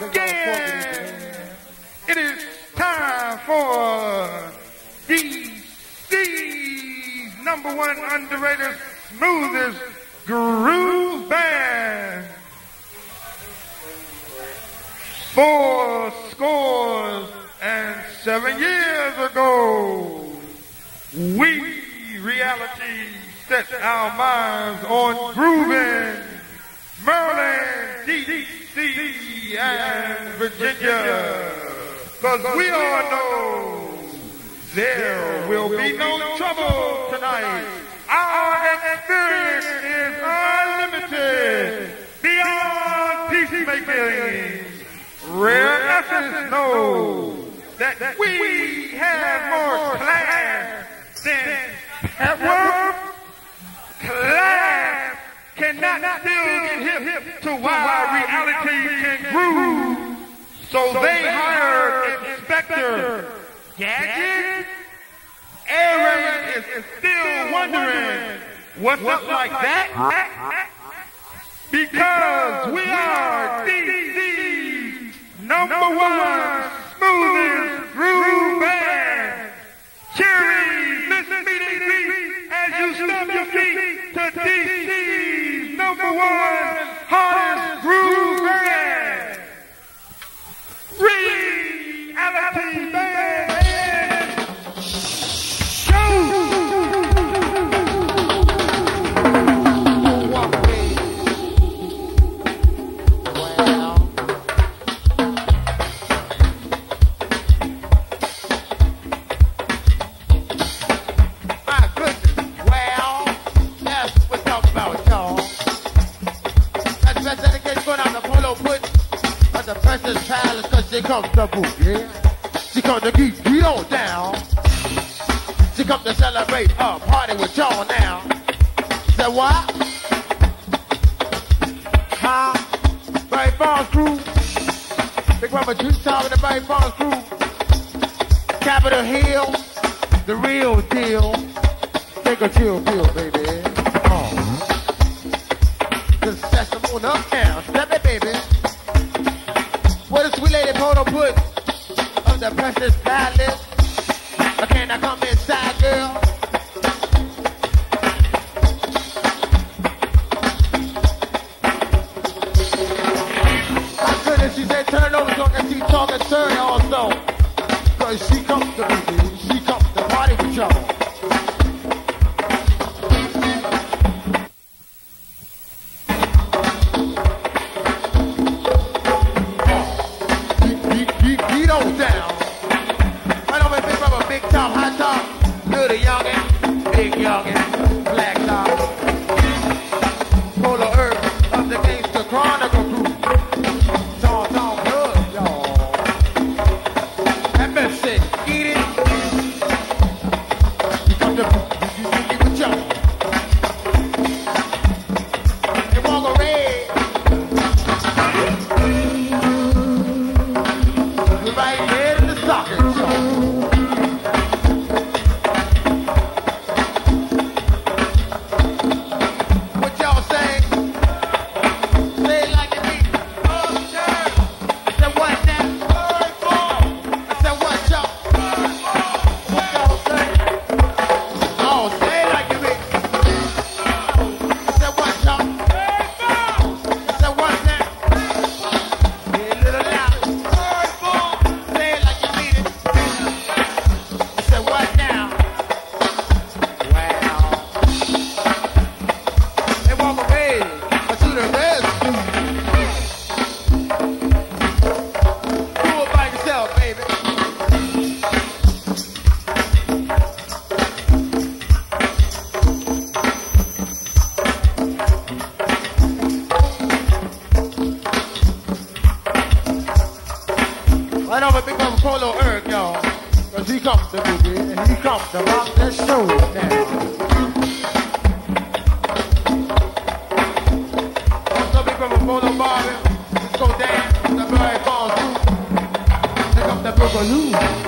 again. It is time for DC's #1 underrated smoothest groove band. 4 years ago, we reality set our minds on grooving Maryland, DC, and Virginia. Cause we all know there will be no trouble tonight. Our experience is unlimited, beyond peacemaking. Real essence knows that we have more class than at work. Class cannot still get hip to why reality can groove. So they hired Inspector Gadget. Aaron is still wondering what's up like that. Because we are DC's #1 smoothest groove band. Cheriy, this meeting beat as you stomp your feet to DC's #1 hardest groove band. Reality band. She comes to boogie, she comes to keep on down. She comes to celebrate a party with y'all now. Say what? Huh? Barry Bonds crew. Big Mama Juice Town with the Barry Bonds crew. Capitol Hill, the real deal. Take a chill pill, baby. Just set some on up now. Step it, baby. What a sweet lady Poto put on the precious palace. Can I come inside, girl? My goodness, she said turn over so that she talking turn also. Cause she comes to me, she comes to party with y'all. Right over Big Mama Polo Earth, y'all. Cause he comes to boogie and he comes to rock that show now. What's up, Big Mama Polo Bobby? Let's go dance. The Barry Bonds group. Pick up the Boogaloo.